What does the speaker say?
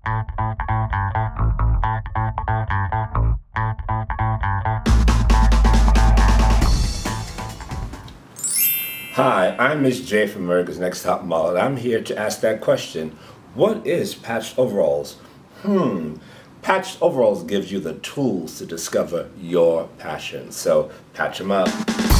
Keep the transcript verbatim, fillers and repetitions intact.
Hi, I'm Miss J from America's Next Top Model, and I'm here to ask that question. What is patched overalls? Hmm, patched overalls gives you the tools to discover your passion, so patch them up.